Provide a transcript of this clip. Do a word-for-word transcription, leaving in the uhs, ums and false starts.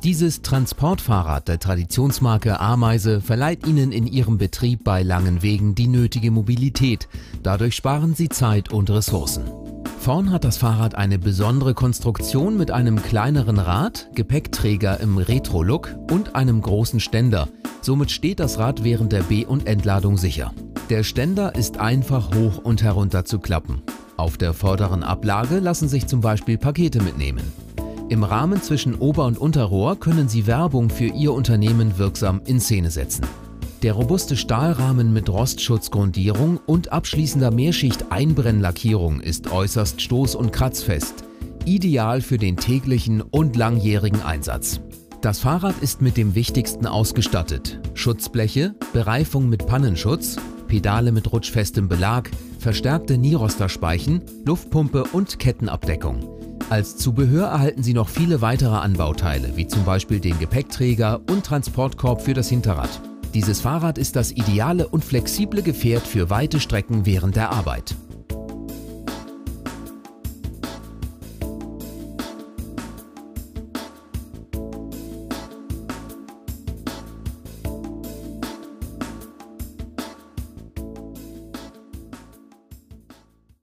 Dieses Transportfahrrad der Traditionsmarke Ameise verleiht Ihnen in Ihrem Betrieb bei langen Wegen die nötige Mobilität. Dadurch sparen Sie Zeit und Ressourcen. Vorn hat das Fahrrad eine besondere Konstruktion mit einem kleineren Rad, Gepäckträger im Retro-Look und einem großen Ständer. Somit steht das Rad während der Be- und Entladung sicher. Der Ständer ist einfach hoch und herunter zu klappen. Auf der vorderen Ablage lassen sich zum Beispiel Pakete mitnehmen. Im Rahmen zwischen Ober- und Unterrohr können Sie Werbung für Ihr Unternehmen wirksam in Szene setzen. Der robuste Stahlrahmen mit Rostschutzgrundierung und abschließender Mehrschicht-Einbrennlackierung ist äußerst stoß- und kratzfest, ideal für den täglichen und langjährigen Einsatz. Das Fahrrad ist mit dem Wichtigsten ausgestattet: Schutzbleche, Bereifung mit Pannenschutz, Pedale mit rutschfestem Belag, verstärkte Niroster-Speichen, Luftpumpe und Kettenabdeckung. Als Zubehör erhalten Sie noch viele weitere Anbauteile, wie zum Beispiel den Gepäckträger und Transportkorb für das Hinterrad. Dieses Fahrrad ist das ideale und flexible Gefährt für weite Strecken während der Arbeit.